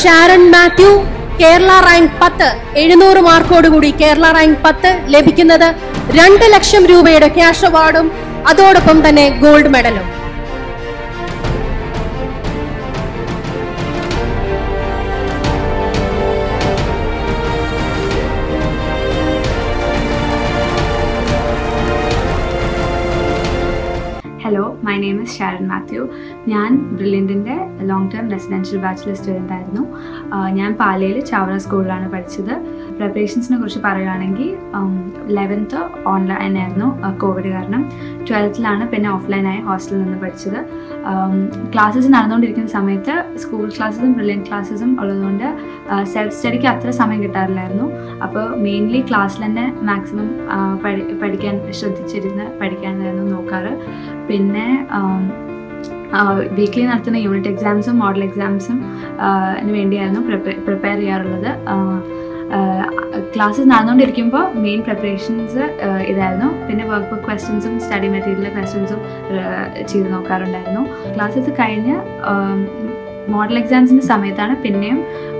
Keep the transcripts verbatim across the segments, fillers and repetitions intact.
Sharon Mathew, Kerala rank ten, എഴുന്നൂറ് മാർക്കോടുകൂടി Kerala rank ten ലഭിക്കുന്നത് രണ്ട് ലക്ഷം രൂപയുടെ ക്യാഷ് അവാർഡും അതോടൊപ്പം തന്നെ ഗോൾഡ് മെഡലും. Hello, my name is Sharon Mathew. ഞാൻ ബ്രില്യൻറ്റിൻ്റെ long term residential bachelor student ആയിരുന്നു. ഞാൻ പാലയിൽ ചാവറ സ്കൂളിലാണ് പഠിച്ചത്. പ്രിപ്പറേഷൻസിനെ കുറിച്ച് പറയുകയാണെങ്കിൽ ലെവൻത്ത് ഓൺലൈൻ ആയിരുന്നു കോവിഡ് കാരണം. ട്വൽത്തിലാണ് പിന്നെ ഓഫ്ലൈനായി ഹോസ്റ്റലിൽ നിന്ന് പഠിച്ചത്. ക്ലാസ്സസ് നടന്നുകൊണ്ടിരിക്കുന്ന സമയത്ത് സ്കൂൾ ക്ലാസ്സസും ബ്രില്യൻറ്റ് ക്ലാസ്സസും ഉള്ളതുകൊണ്ട് സെൽഫ് സ്റ്റഡിക്ക് അത്ര സമയം കിട്ടാറില്ലായിരുന്നു. അപ്പോൾ മെയിൻലി ക്ലാസ്സിൽ തന്നെ മാക്സിമം പഠി പഠിക്കാൻ ശ്രദ്ധിച്ചിരുന്ന് പഠിക്കാനായിരുന്നു നോക്കാറ്. പിന്നെ വീക്ക്ലി നടത്തുന്ന യൂണിറ്റ് എക്സാംസും മോഡൽ എക്സാംസും വേണ്ടിയായിരുന്നു പ്രിപ്പയർ ചെയ്യാറുള്ളത്. ക്ലാസ്സസ് നടന്നുകൊണ്ടിരിക്കുമ്പോൾ മെയിൻ പ്രിപ്പറേഷൻസ് ഇതായിരുന്നു. പിന്നെ വർക്ക് ബുക്ക് ക്വസ്റ്റ്യൻസും സ്റ്റഡി മെറ്റീരിയൽ ക്വസ്റ്റ്യൻസും ചെയ്ത് നോക്കാറുണ്ടായിരുന്നു. ക്ലാസ്സസ് കഴിഞ്ഞ് മോഡൽ എക്സാംസിൻ്റെ സമയത്താണ് പിന്നെയും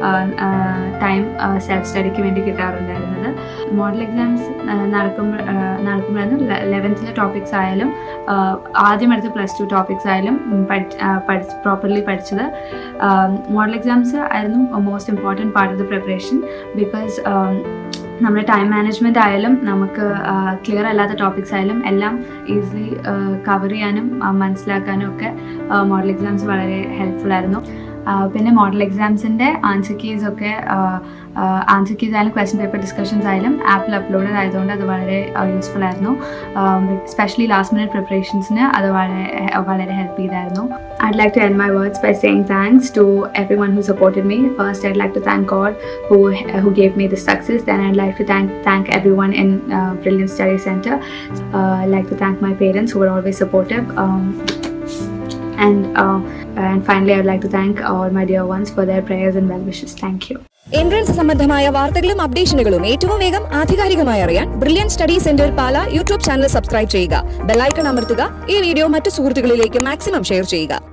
ടൈം സെൽഫ് സ്റ്റഡിക്ക് വേണ്ടി കിട്ടാറുണ്ടായിരുന്നത്. മോഡൽ എക്സാംസ് നടക്കുമ്പോൾ നടക്കുമ്പോഴായിരുന്നു ലെവൻത്തിലെ ടോപ്പിക്സ് ആയാലും ആദ്യം എടുത്ത പ്ലസ് ടു ടോപ്പിക്സ് ആയാലും പഠി പ്രോപ്പർലി പഠിച്ചത്. മോഡൽ എക്സാംസ് ആയിരുന്നു most important part of the preparation. Because നമ്മുടെ ടൈം മാനേജ്മെൻറ്റ് ആയാലും നമുക്ക് ക്ലിയർ അല്ലാത്ത ടോപ്പിക്സ് ആയാലും എല്ലാം ഈസിലി കവർ ചെയ്യാനും മനസ്സിലാക്കാനും ഒക്കെ മോഡൽ എക്സാംസ് വളരെ ഹെൽപ്ഫുൾ ആയിരുന്നു. പിന്നെ മോഡൽ എക്സാംസിൻ്റെ ആൻസർ കീസ് ഒക്കെ ആൻസർ കീസ് ആയാലും ക്വസ്റ്റ്യൻ പേപ്പർ ഡിസ്കഷൻസ് ആയാലും ആപ്പിൽ അപ്ലോഡ് ആയതുകൊണ്ട് അത് വളരെ യൂസ്ഫുൾ ആയിരുന്നു. എസ്പെഷ്യലി ലാസ്റ്റ് മിനിറ്റ് പ്രിപ്പറേഷൻസിന് അത് വളരെ വളരെ ഹെൽപ്പ് ചെയ്തായിരുന്നു. I'd like to end my words by saying thanks to everyone who supported me. First, I'd like to thank God who who gave me this success. Then I'd like to thank thank everyone in uh, Brilliant Study Center. Uh, I'd like to thank my parents who were always supportive. Um, and uh, and finally, I'd like to thank all my dear ones for their prayers and well wishes. Thank you. Entrance സംബന്ധമായ വാർത്തകളും അപ്ഡേഷനുകളും ഏറ്റവും വേഗം ആധികാരികമായി അറിയാൻ brilliant study centre Pala YouTube channel subscribe ചെയ്യുക. Bell icon അമർത്തുക. ഈ വീഡിയോ മറ്റു സുഹൃത്തുക്കളിലേക്ക് മാക്സിമം ഷെയർ ചെയ്യുക.